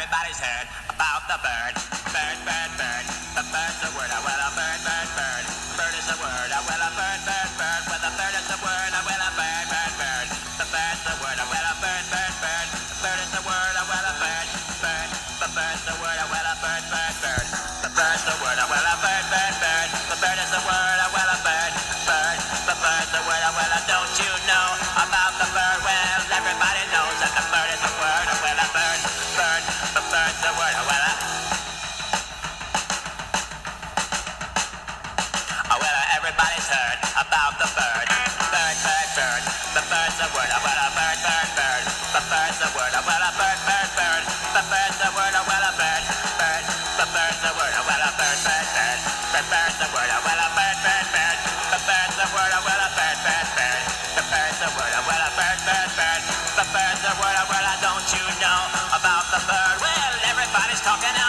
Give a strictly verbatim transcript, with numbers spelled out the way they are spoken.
everybody's heard about the bird. Bird, bird, bird. The bird's a word. Well, a bird, bird, bird. Bird is a word. Well, a bird, bird, bird. Well, the bird is a word. Well, a bird, bird, bird. The bird's a word. Well, a bird, bird, bird. The bird is a word. Well, a bird, bird. The bird's a word. Well, a bird, bird, bird. The bird's a word. Well, a bird, bird, bird. The bird is a word. Well, a bird, bird. The bird's a word. Well, don't you know about the bird? Well, everybody knows that the bird is a word. Well, a bird, bird. The bird's a word. Well, a Oh, well, everybody's heard about the bird. Bird, bird, bird. The bird's a word. Well, a bird, bird, bird. The bird's a word. Well, a bird, bird, bird. The bird's a word. Well, a bird, bird. The bird's a word. Well, a bird, bird, bird. The bird's a word. Well, a bird, bird, bird. The bird's a word. Well, a bird, bird, bird. The bird's a word. Well, a bird, bird, bird. The bird's a word. Well, don't you know about the bird? Well, everybody's talking out.